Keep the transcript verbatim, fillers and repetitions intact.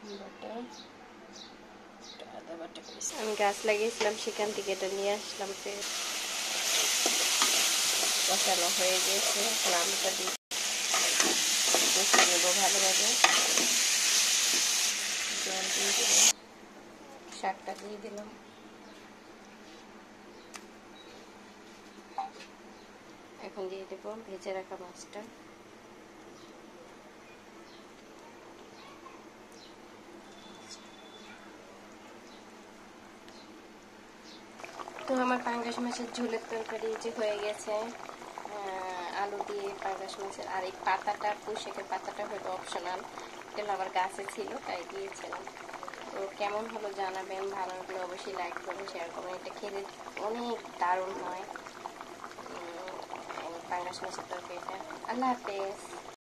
আমি গাছ লাগিয়েছিলাম, সেখান থেকে এটা নিয়ে আসলাম। ফের কষানো হয়ে গেছে, এখন আলুটা দিয়ে কষে নেব ভালোভাবে। জল দিয়ে দিলাম, শাকটা দিয়ে দিলাম, এখন দিয়ে দেব ভেজে রাখা মাছটা। তো আমার পাঙ্গাস মাছের ঝোলের তরকারি যে হয়ে গেছে, আলু দিয়ে পাঙ্গাস মাছের। আর এই পাতাটা, পুঁইশাকের পাতাটা হয়তো অপশনাল, এটা আমার গাছে ছিল তাই দিয়েছিলাম। তো কেমন হলো জানাবেন, ভালো লাগলে অবশ্যই লাইক করবেন, শেয়ার করবেন। এটা খেতে অনেক দারুণ হয় পাঙ্গাস মাছের তরকারিটা। আল্লাহ হাফেজ।